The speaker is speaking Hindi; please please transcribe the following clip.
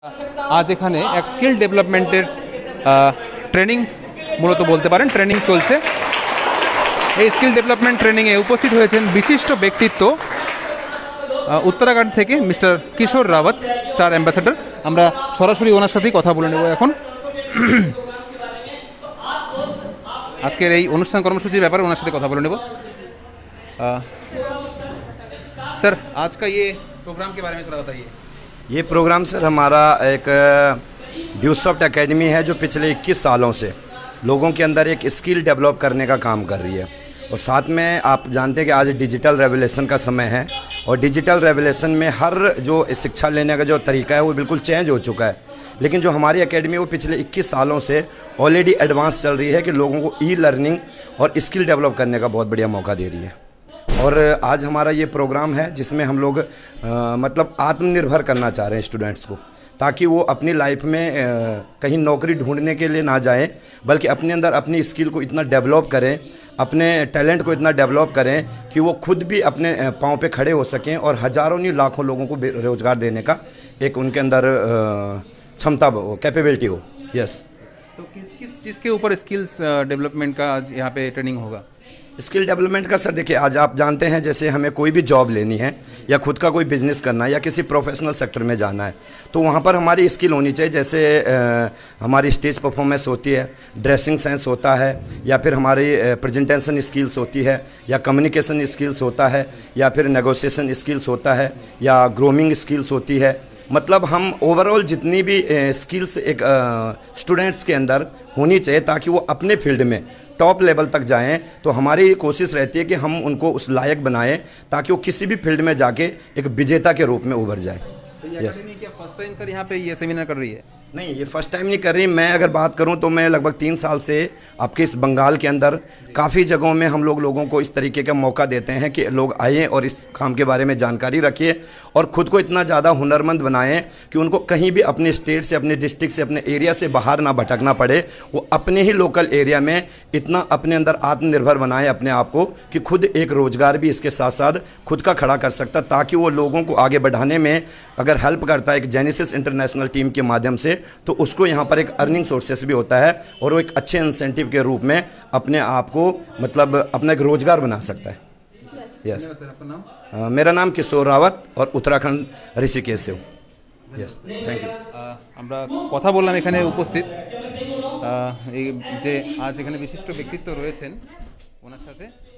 आज एखाने एक स्किल डेवलपमेंटेर ट्रेनिंग मूलत बोलते पारेन ट्रेनिंग चलছে। এই स्किल डेवलपमेंट ट्रेनिंगे उपस्थित হয়েছেন विशिष्ट व्यक्तित्व उत्तराखंड থেকে mister Kishore Rawat star ambassador. আমরা সরাসরি ওনার সাথেই কথা বলে নেব এখন। আজকের এই অনুষ্ঠান কর্মসূচির ব্যাপারে ওনার সাথে কথা বলে নেব। सर आज का ये प्रोग्राम के बारे में थोड़ा बताइए। ये प्रोग्राम सर हमारा एक ड्यूसॉफ्ट एकेडमी है जो पिछले 21 सालों से लोगों के अंदर एक स्किल डेवलप करने का काम कर रही है। और साथ में आप जानते हैं कि आज डिजिटल रेवोल्यूशन का समय है और डिजिटल रेवोल्यूशन में हर जो शिक्षा लेने का जो तरीका है वो बिल्कुल चेंज हो चुका है। लेकिन जो हमारी एकेडमी वो पिछले 21 सालों से ऑलरेडी एडवांस चल रही है कि लोगों को ई लर्निंग और स्किल डेवलप करने का बहुत बढ़िया मौका दे रही है। और आज हमारा ये प्रोग्राम है जिसमें हम लोग मतलब आत्मनिर्भर करना चाह रहे हैं स्टूडेंट्स को, ताकि वो अपनी लाइफ में कहीं नौकरी ढूंढने के लिए ना जाएं, बल्कि अपने अंदर अपनी स्किल को इतना डेवलप करें, अपने टैलेंट को इतना डेवलप करें कि वो खुद भी अपने पाँव पे खड़े हो सकें और हज़ारों नहीं लाखों लोगों को रोज़गार देने का एक उनके अंदर क्षमता कैपेबिलिटी हो। यस। तो किस चीज़ के ऊपर स्किल्स डेवलपमेंट का आज यहाँ पे ट्रेनिंग होगा? स्किल डेवलपमेंट का सर देखिए, आज आप जानते हैं जैसे हमें कोई भी जॉब लेनी है या खुद का कोई बिज़नेस करना है या किसी प्रोफेशनल सेक्टर में जाना है तो वहाँ पर हमारी स्किल होनी चाहिए। जैसे हमारी स्टेज परफॉर्मेंस होती है, ड्रेसिंग सेंस होता है, या फिर हमारी प्रेजेंटेशन स्किल्स होती है, या कम्युनिकेशन स्किल्स होता है, या फिर नेगोशिएशन स्किल्स होता है, या ग्रूमिंग स्किल्स होती है। मतलब हम ओवरऑल जितनी भी स्किल्स एक स्टूडेंट्स के अंदर होनी चाहिए ताकि वो अपने फील्ड में टॉप लेवल तक जाएं, तो हमारी कोशिश रहती है कि हम उनको उस लायक बनाएं ताकि वो किसी भी फील्ड में जाके एक विजेता के रूप में उभर जाए। तो ये एकेडमी क्या फर्स्ट टाइम सर यहाँ पे ये सेमिनार कर रही है? नहीं, ये फर्स्ट टाइम नहीं कर रही। मैं अगर बात करूं तो मैं लगभग 3 साल से आपके इस बंगाल के अंदर काफ़ी जगहों में हम लोगों को इस तरीके का मौका देते हैं कि लोग आएँ और इस काम के बारे में जानकारी रखिए और ख़ुद को इतना ज़्यादा हुनरमंद बनाएं कि उनको कहीं भी अपने स्टेट से, अपने डिस्ट्रिक्ट से, अपने एरिया से बाहर ना भटकना पड़े। वो अपने ही लोकल एरिया में इतना अपने अंदर आत्मनिर्भर बनाएं अपने आप को कि खुद एक रोज़गार भी इसके साथ साथ खुद का खड़ा कर सकता, ताकि वो लोगों को आगे बढ़ाने में अगर हेल्प करता है एक जेनेसिस इंटरनेशनल टीम के माध्यम से, तो उसको यहाँ पर एक अर्निंग सोर्सेस भी होता है और वो एक अच्छे इंसेंटिव के रूप में अपने आप को मतलब अपना एक रोजगार बना सकता है। यस। मेरा नाम किशोर रावत और उत्तराखंड ऋषिकेश से हूँ। Yes, thank you. আমরা কথা বললাম এখানে উপস্থিত এই যে আজ এখানে বিশিষ্ট ব্যক্তিত্ব রয়েছেন ওনার সাথে।